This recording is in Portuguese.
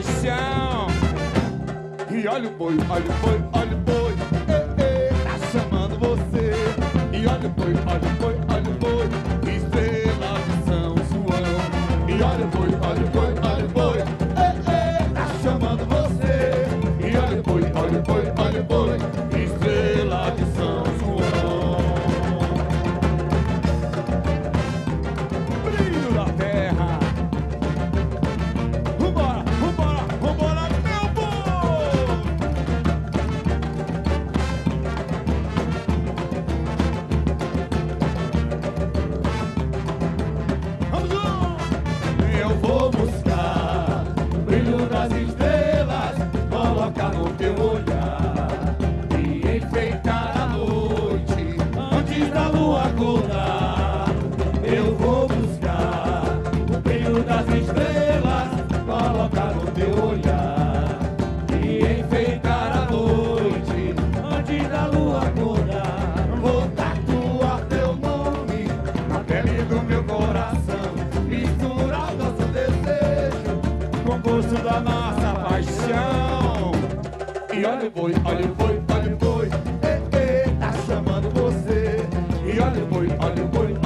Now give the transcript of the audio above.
paixão. E olha o boi, olha o boi, olha o boi, tá chamando você. E olha o boi, olha o boi, olha o boi, estrela de São João. E olha o boi, olha o boi, olha o boi, tá chamando você. E olha o boi, olha o boi, olha o boi, estrela de São João. Brilho da terra. Vambora, vambora, vambora, meu boi. Vamos junto. Eu vou buscar o brilho das estrelas, colocar no teu olhar e enfeitar a noite antes da lua acordar. Eu vou buscar o brilho das estrelas, colocar no teu olhar e enfeitar a noite antes da lua acordar. Vou tatuar teu nome na pele do meu coração, misturar o nosso desejo com o gosto da nossa paixão. E olha o boi, olha o boi, olha o boi, tá chamando você. E olha o boi, olha o boi,